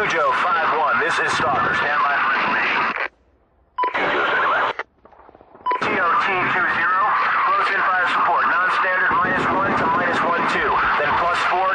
Cujo 5-1, this is Stalker. Stand by for information. TOT 20, close in fire support. Non-standard -1 to -12, then +4